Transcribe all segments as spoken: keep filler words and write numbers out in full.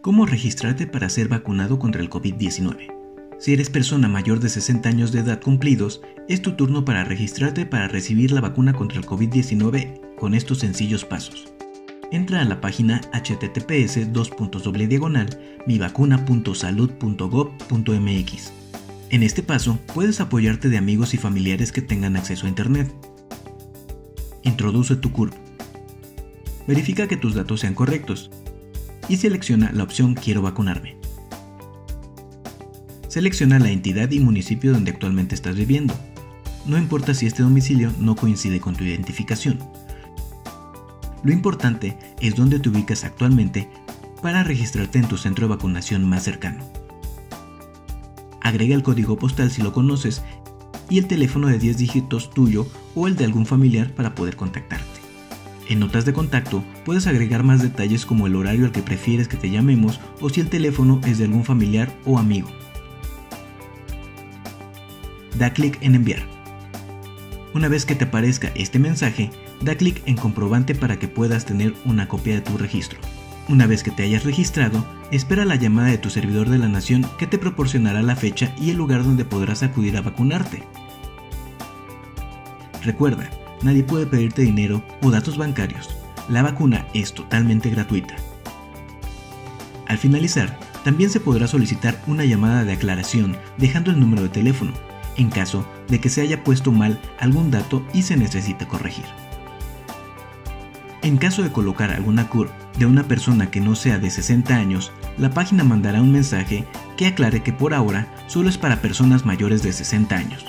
¿Cómo registrarte para ser vacunado contra el COVID diecinueve? Si eres persona mayor de sesenta años de edad cumplidos, es tu turno para registrarte para recibir la vacuna contra el COVID diecinueve con estos sencillos pasos. Entra a la página h t t p s dos puntos doble diagonal mi vacuna punto salud punto gob punto m x. En este paso puedes apoyarte de amigos y familiares que tengan acceso a internet. Introduce tu C U R P. Verifica que tus datos sean correctos y selecciona la opción Quiero vacunarme. Selecciona la entidad y municipio donde actualmente estás viviendo. No importa si este domicilio no coincide con tu identificación. Lo importante es dónde te ubicas actualmente para registrarte en tu centro de vacunación más cercano. Agrega el código postal si lo conoces y el teléfono de diez dígitos tuyo o el de algún familiar para poder contactarte. En notas de contacto puedes agregar más detalles como el horario al que prefieres que te llamemos o si el teléfono es de algún familiar o amigo. Da clic en enviar. Una vez que te aparezca este mensaje, da clic en comprobante para que puedas tener una copia de tu registro. Una vez que te hayas registrado, espera la llamada de tu servidor de la nación que te proporcionará la fecha y el lugar donde podrás acudir a vacunarte. Recuerda, nadie puede pedirte dinero o datos bancarios. La vacuna es totalmente gratuita. Al finalizar, también se podrá solicitar una llamada de aclaración dejando el número de teléfono, en caso de que se haya puesto mal algún dato y se necesite corregir. En caso de colocar alguna C U R P de una persona que no sea de sesenta años, la página mandará un mensaje que aclare que por ahora solo es para personas mayores de sesenta años.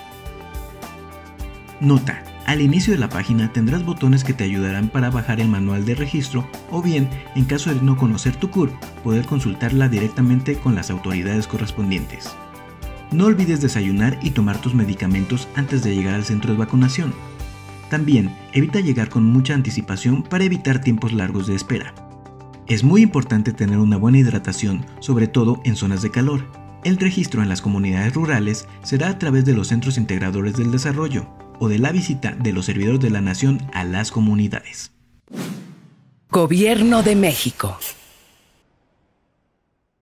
Nota: al inicio de la página tendrás botones que te ayudarán para bajar el manual de registro o bien, en caso de no conocer tu C U R P, poder consultarla directamente con las autoridades correspondientes. No olvides desayunar y tomar tus medicamentos antes de llegar al centro de vacunación. También, evita llegar con mucha anticipación para evitar tiempos largos de espera. Es muy importante tener una buena hidratación, sobre todo en zonas de calor. El registro en las comunidades rurales será a través de los Centros Integradores del Desarrollo o de la visita de los servidores de la nación a las comunidades. Gobierno de México.